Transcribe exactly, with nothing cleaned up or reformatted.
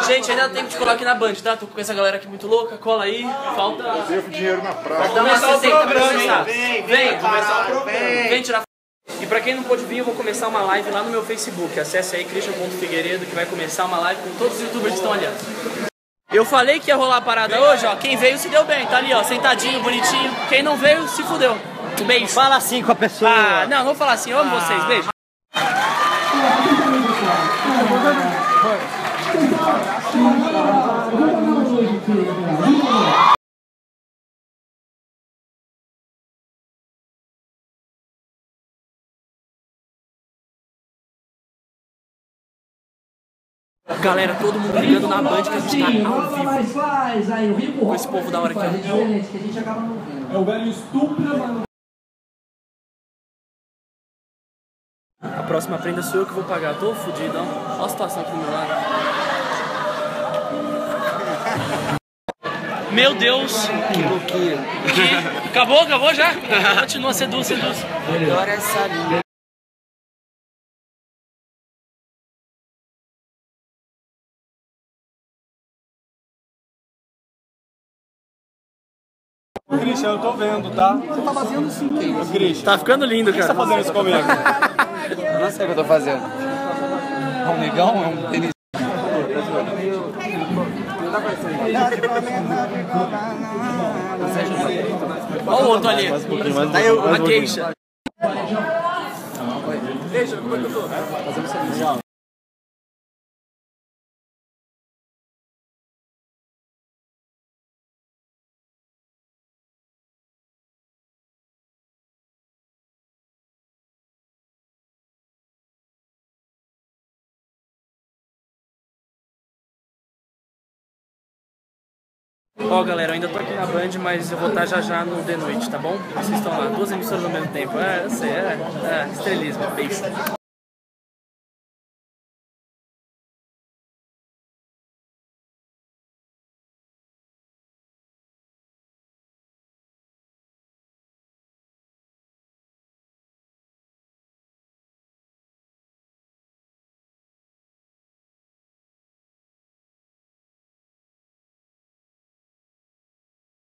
Gente, ainda tem que te colar aqui na Band, tá? Tô com essa galera aqui muito louca, cola aí. Falta... Eu devo dinheiro na praia. Dá umas sessenta pra começar. Vem, Vem, começar o programa. Vem tirar. E pra quem não pôde vir, eu vou começar uma live lá no meu Facebook. Acesse aí Christian ponto Figueiredo, que vai começar uma live com todos os youtubers que estão ali. Eu falei que ia rolar a parada hoje, ó. Quem veio se deu bem, tá ali, ó, sentadinho, bonitinho. Quem não veio, se fudeu. Um beijo. Fala assim com a pessoa. Ah, não, não vou falar assim, eu amo ah. vocês, beijo. Galera, todo mundo ligando na Band que a gente tá ao vivo. Com esse povo da hora aqui, ó. É o velho estúpido, mano. A próxima prenda sou eu que vou pagar. Tô fudido, ó. Olha a situação aqui do meu lado. Meu Deus! Que louquinho. Que... Acabou, acabou já? Continua, seduz, seduz. Melhor essa linha. Christian, eu tô vendo, tá? Você tá fazendo sim, Ô, Christian. Tá ficando lindo, cara. Por que você tá fazendo isso comigo? Eu não sei o que eu tô fazendo. É um negão? É um tênis? Olha o outro ali. A queixa. Deixa, como é que eu tô? Fazendo serviço. Ó, galera, eu ainda tô aqui na Band, mas eu vou estar já já no The Noite, tá bom? Vocês estão lá, duas emissoras ao mesmo tempo. É, eu sei, é, é estrelismo, beijo.